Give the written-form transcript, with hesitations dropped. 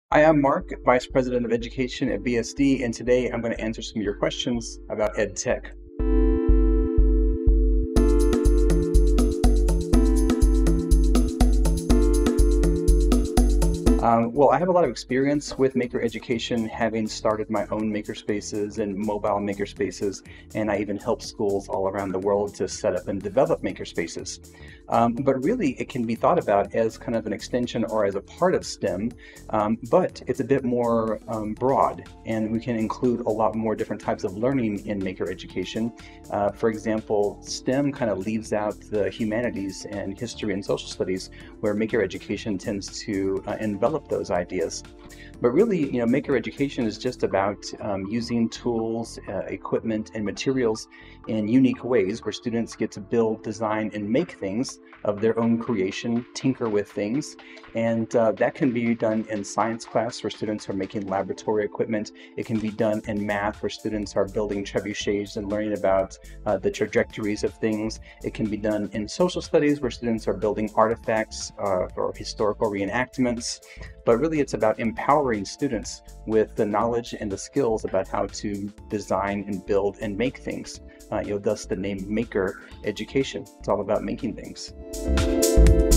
I am Mark, Vice President of Education at BSD, and today I'm going to answer some of your questions about EdTech. Well, I have a lot of experience with maker education, having started my own makerspaces and mobile makerspaces, and I even help schools all around the world to set up and develop makerspaces. But really, it can be thought about as kind of an extension or as a part of STEM, but it's a bit more broad, and we can include a lot more different types of learning in maker education. For example, STEM kind of leaves out the humanities and history and social studies, where maker education tends to envelop those ideas. But really, maker education is just about using tools, equipment, and materials in unique ways where students get to build, design, and make things of their own creation, tinker with things. And that can be done in science class where students are making laboratory equipment. It can be done in math where students are building trebuchets and learning about the trajectories of things. It can be done in social studies where students are building artifacts or historical reenactments. But really, it's about empowering students with the knowledge and the skills about how to design and build and make things. Thus the name Maker Education. It's all about making things.